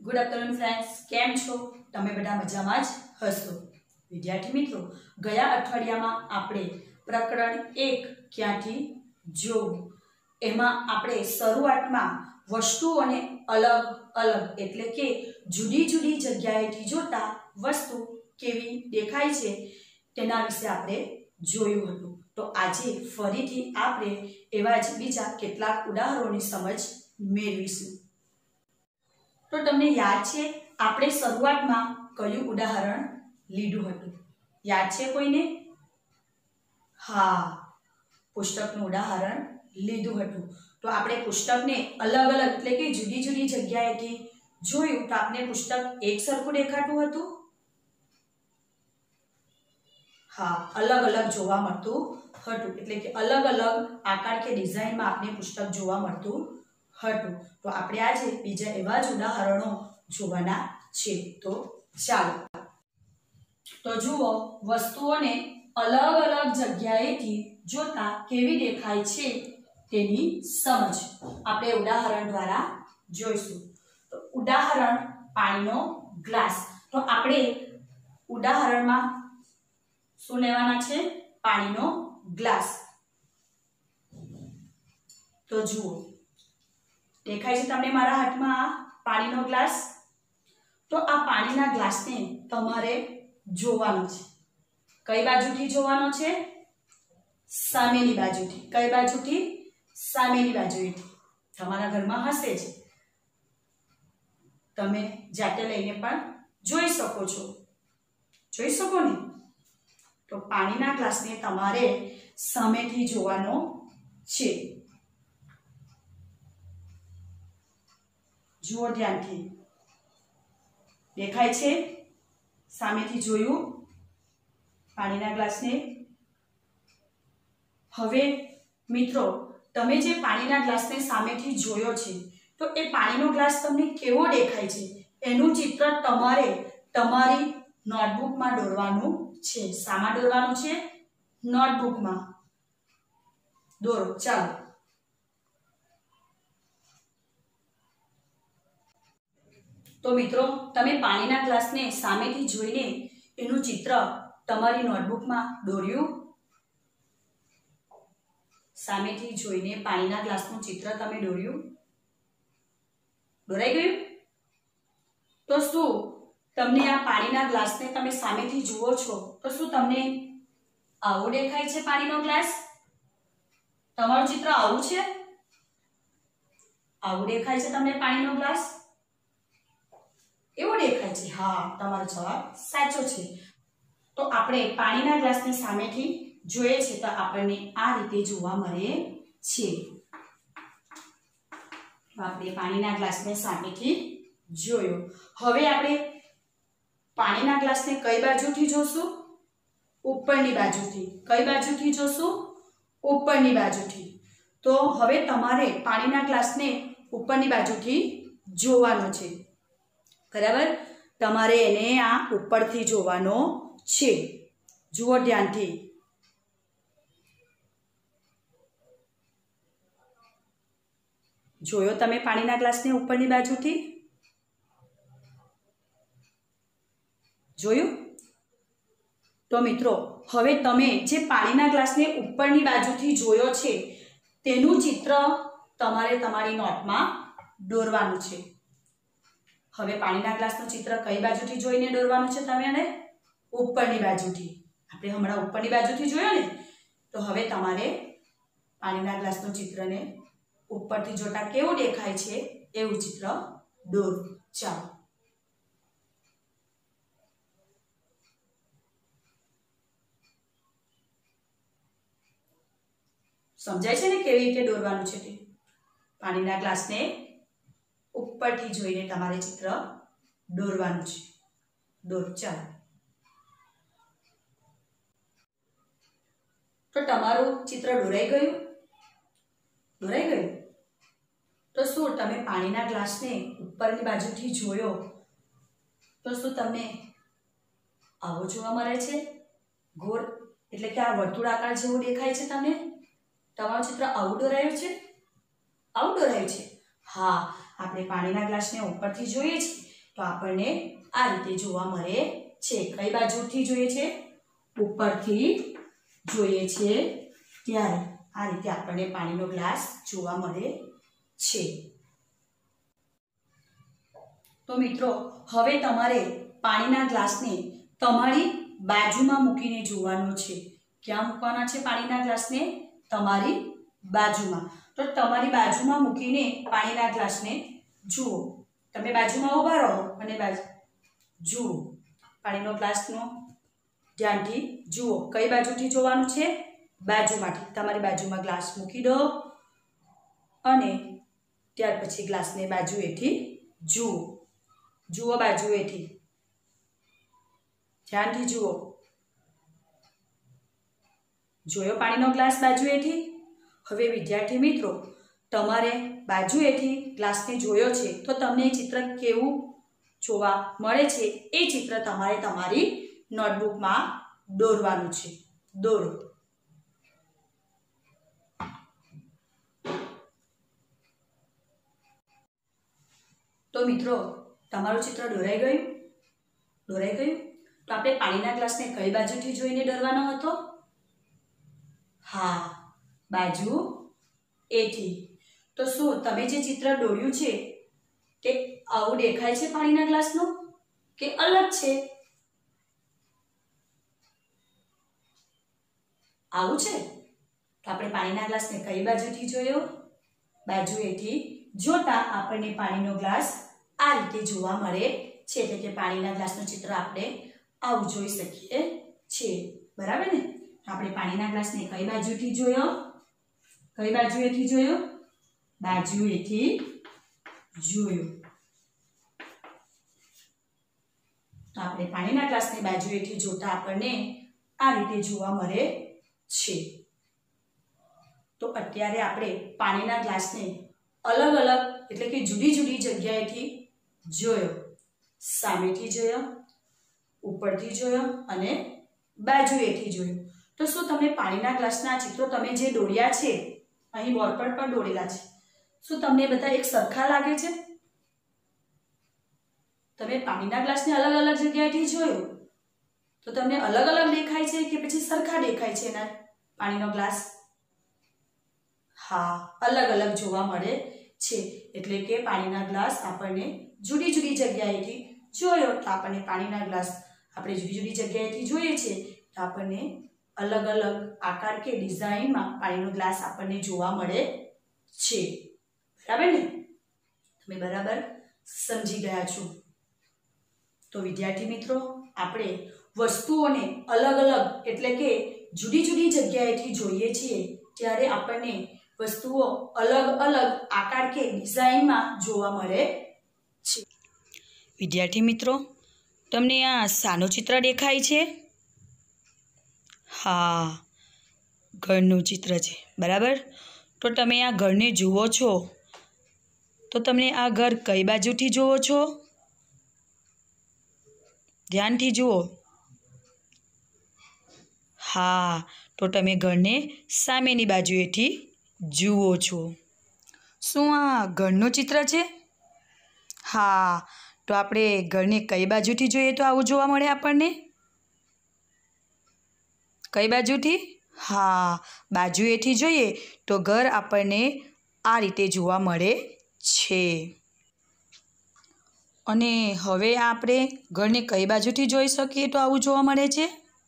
Good afternoon friends, केम छो? तमे बधा मजामां ज हशो। विद्यार्थी मित्रों, गया अठवाडियामां आपणे प्रकरण 1 क्यांथी जोवुं एमां आपणे शरूआतमां वस्तुओने अलग अलग एटले के जुदी जुदी जग्याएथी जोता वस्तु केवी देखाय छे तेना विषे आपणे जोयुं हतुं। तो आजे फरीथी आपणे एवा ज बीजा केटलाक उदाहरणोनी समज मेळवीशुं। तो तमने याद छे आपणे शरूआतमां कयुं उदाहरण लीधुं हतुं? याद छे कोईने? हाँ, पुस्तकनुं उदाहरण लीधुं हतुं। तो आपणे पुस्तकने अलग अलग एटले के जुदी जुदी जग्याएथी जोयुं तो आपने पुस्तक एक सरखुं देखातुं हतुं? हाँ, अलग अलग जोवा मळतुं हतुं एटले के अलग अलग आकार के डिजाइन में आपने पुस्तक जोवा मळतुं हतुं। तो आपणे आजे बीजा एवा ज उदाहरणो जोवाना छे। तो चालो तो जुओ, वस्तुओने अलग अलग जग्याएथी जोता केवी देखाय छे तेनी समज आपणे उदाहरण द्वारा जोईशुं। तो उदाहरण पाणीनो ग्लास। तो आपणे उदाहरणमां शुं लेवाना छे? पाणीनो ग्लास। तो जुओ, देखाय छे तमने मारा हाथमां आ पाणीनो ग्लास? तो आ पाणीना ग्लासने तमारे जोवानो छे। कई बाजुथी जोवानो छे? सामेनी बाजुथी। कई बाजुथी? सामेनी बाजुएथी। तमारा घरमां हशे ज, तमे जाते लईने पण जोई शको छो। जोई शको ने? तो पाणीना ग्लासने तमारे सामेथी जोवानो छे। जुओ ध्यानथी, देखाय छे? सामेथी जोयुं पाणीना ग्लासने? हवे मित्रों, तमे जे पाणीना ग्लासने सामेथी जोयो छे तो ए पाणीनो ग्लास तमने केवो देखाय छे एनुं चित्र तमारे तमारी नोटबुकमां दोरवानुं छे। सामां दोरवानुं छे? नोटबुकमां दोरो। चालो तो मित्रों, तमे पाणीना ग्लासने सामेथी जोईने एनुं चित्र तमारी नोटबुकमां दोर्युं? सामेथी जोईने पाणीना ग्लासनुं चित्र तमे दोर्युं? दोराई गयुं? तो शुं तमने आ पाणीना ग्लासने तमे सामेथी जुओ छो तो शुं तमने आवो देखाय छे पाणीनो ग्लास? तमारुं चित्र आवुं छे? आवुं देखाय छे तमने पाणीनो ग्लास? एवो देखाय छे? हाँ, तमारो जवाब साचो छे। तो आपणे पाणीना ग्लासने सामेथी जोईए छे तो आपणे आ रीते जोवा मळे छे। तो आपणे पाणीना ग्लासने सामेथी जोयो। हवे आपणे पाणीना ग्लासने कई बाजुथी जोशुं? उपरनी बाजुथी। कई बाजुथी जोशुं? उपरनी बाजुथी। तो हवे तमारे पाणीना ग्लासने उपरनी बाजुथी जोवानो छे। बराबर, तमारे एने आ उपरथी जोवानो छे। जुओ ध्यानथी, जोयो तमे पाणीना ग्लासने उपरनी बाजुथी? जोयुं? तो मित्रों, हवे तमे जे पाणीना ग्लासने उपरनी बाजुथी जोयो छे तेनुं चित्र तमारे तमारी नोटमां दोरवानुं छे। हवे पाणीना ग्लासनुं चित्र कई बाजुथी जोईने दोरवानुं छे तमने? उपरनी बाजुथी। आपणे हमणां उपरनी बाजुथी जोयो ने, तो हवे तमारे पाणीना ग्लासनुं चित्रने उपरथी जोता केवुं देखाय छे एवुं चित्र दोरो। चालो समजाय छे ने केवी रीते दोरवानुं छे ते? पाणीना ग्लासने उपरथी जोईने तमारे चित्र दोरवानुं छे। दोरो। चालो तो तमारुं चित्र दोराई गयुं? दोराई गयुं? तो शुं तमे पाणीना ग्लासने उपरनी बाजुथी जोयो तो शुं तमने आवो जोवा मळे छे? गोળ એટલે કે આ વર્તુળાકાર જેવો દેખાય છે તમને? તમારું ચિત્ર આવું દોરાયું છે? આવું દોરાયું છે? હા, આપણે પાણીના ગ્લાસને ઉપરથી જોઈએ છીએ તો આપણને આ રીતે જોવા મળે છે. કઈ બાજુથી જોઈએ છે? ઉપરથી જોઈએ છે ત્યારે આ રીતે આપણને પાણીનો ગ્લાસ જોવા મળે છે. તો મિત્રો, હવે તમારે પાણીના ગ્લાસને તમારી બાજુમાં મૂકીને જોવાનું છે. ક્યાં મૂકવાના છે પાણીના ગ્લાસને? તમારી બાજુમાં. તો તમારી બાજુમાં મૂકીને પાણીના ગ્લાસને જુઓ. તમે બાજુમાં ઊભા રહો અને જુઓ પાણીનો ગ્લાસનો ધ્યાનથી જુઓ. કઈ બાજુથી જોવાનું છે? બાજુમાંથી. તમારી બાજુમાં ગ્લાસ મૂકી દો અને ત્યાર પછી ગ્લાસને બાજુએથી જુઓ. જુઓ બાજુએથી, ધ્યાનથી જુઓ. જોયો પાણીનો ગ્લાસ બાજુએથી? હવે વિદ્યાર્થી મિત્રો, તમારે બાજુએથી ગ્લાસને જોયો છે તો તમને ચિત્ર કેવું જોવા મળે છે એ ચિત્ર તમારે તમારી નોટબુકમાં દોરવાનું છે. દોરો. તો મિત્રો, તમારું ચિત્ર દોરાઈ ગયું? દોરાઈ ગયું? તો આપણે પાણીના ગ્લાસને કઈ બાજુથી જોઈને દોરવાનો હતો? હા, બાજુ એથી. તો શું તમે જે ચિત્ર દોર્યું છે તે આવું દેખાય છે પાણીના ગ્લાસનું કે અલગ છે? આવું છે? તો આપણે પાણીના ગ્લાસને કઈ બાજુથી જોયો? બાજુએથી જોતા આપણને પાણીનો ગ્લાસ આ રીતે જોવા મળે છે. એટલે કે પાણીના ગ્લાસનું ચિત્ર આપણે આવું જોઈ શકીએ છીએ. બરાબર ને? આપણે પાણીના ગ્લાસને કઈ બાજુથી જોયો? કઈ બાજુએથી જોયો? બાજુએથી જોયો. તો આપણે પાણીના ગ્લાસને બાજુએથી જોતા આપણને આ રીતે જોવા મળે છે. તો અત્યારે આપણે પાણીના ગ્લાસને અલગ અલગ એટલે કે જુદી જુદી જગ્યાએથી જોયો. સામેથી જોયો, ઉપરથી જોયો અને બાજુએથી જોયો. તો શું તમને પાણીના ગ્લાસના ચિત્રો તમે જે દોર્યા છે, અહીં બોર્ડ પર પણ દોરેલા છે, શું તમને બધા એક સરખા લાગે છે? તમે પાણીના ગ્લાસને અલગ અલગ જગ્યાએથી જોયો તો તમને અલગ અલગ દેખાય છે કે પછી સરખા દેખાય છે એના પાણીનો ગ્લાસ? હા, અલગ અલગ જોવા મળે છે. એટલે કે પાણીના ગ્લાસ આપણને જુદી જુદી જગ્યાએથી જોયો તો આપણને પાણીના ગ્લાસ આપણે જુદી જુદી જગ્યાએથી જોઈએ છે તો આપણને અલગ અલગ આકાર કે ડિઝાઇનમાં પાણીનો ગ્લાસ આપણને જોવા મળે છે. બરાબર ને? તમે બરાબર સમજી ગયા છો. તો વિદ્યાર્થી મિત્રો, આપણે વસ્તુઓને અલગ અલગ એટલે કે જુદી જુદી જગ્યાએથી જોઈએ છીએ ત્યારે આપણને વસ્તુઓ અલગ અલગ આકાર કે ડિઝાઇનમાં જોવા મળે છે. વિદ્યાર્થી મિત્રો, તમને આ શાનું ચિત્ર દેખાય છે? હા, ઘરનું ચિત્ર છે. બરાબર? તો તમે આ ઘરને જુઓ છો તો તમને આ ઘર કઈ બાજુથી જુઓ છો? ધ્યાનથી જુઓ. હા, તો તમે ઘરને સામેની બાજુએથી જુઓ છો. શું આ ઘરનું ચિત્ર છે? હા, તો આપણે ઘરને કઈ બાજુથી જોઈએ તો આવું જોવા મળે આપણને? કઈ બાજુથી? હા, બાજુએથી જોઈએ તો ઘર આપણને આ રીતે જોવા મળે છે. અને હવે આપણે ઘરને કઈ બાજુથી જોઈ શકીએ તો આવું જોવા મળે છે?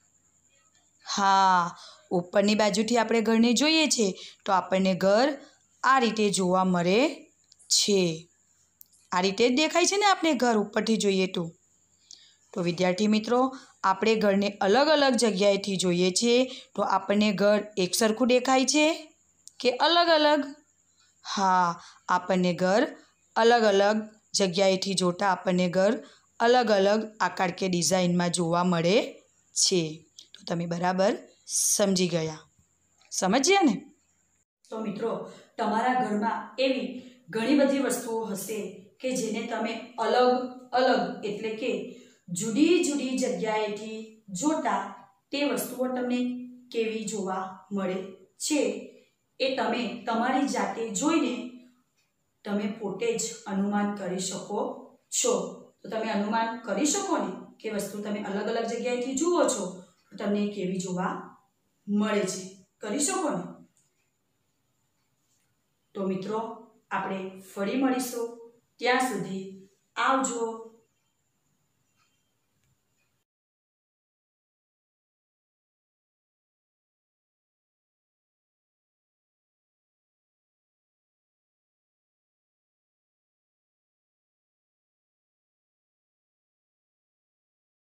હા, ઉપરની બાજુથી આપણે ઘરને જોઈએ છે તો આપણને ઘર આ રીતે જોવા મળે છે. આ રીતે જ દેખાય છે ને આપણે ઘર ઉપરથી જોઈએ તો. તો વિદ્યાર્થી મિત્રો, આપણે ઘરને અલગ અલગ જગ્યાએથી જોઈએ છીએ તો આપણને ઘર એક સરખું દેખાય છે કે અલગ અલગ? હા, આપણને ઘર અલગ અલગ જગ્યાએથી જોતા આપણને ઘર અલગ અલગ આકાર કે ડિઝાઇનમાં જોવા મળે છે. તો તમે બરાબર સમજી ગયા. સમજ્યા ને? તો મિત્રો, તમારા ઘરમાં એવી ઘણી બધી વસ્તુઓ હશે કે જેને તમે અલગ અલગ એટલે કે જુદી જુદી જગ્યાએથી જોતા તે વસ્તુઓ તમને કેવી જોવા મળે છે એ તમે તમારી જાતે જોઈને તમે પોતે જ અનુમાન કરી શકો છો. તો તમે અનુમાન કરી શકો ને કે વસ્તુ તમે અલગ અલગ જગ્યાએથી જુઓ છો તો તમને કેવી જોવા મળે છે. કરી શકો ને? તો મિત્રો આપણે ફરી મળીશું. ત્યાં સુધી આવજો.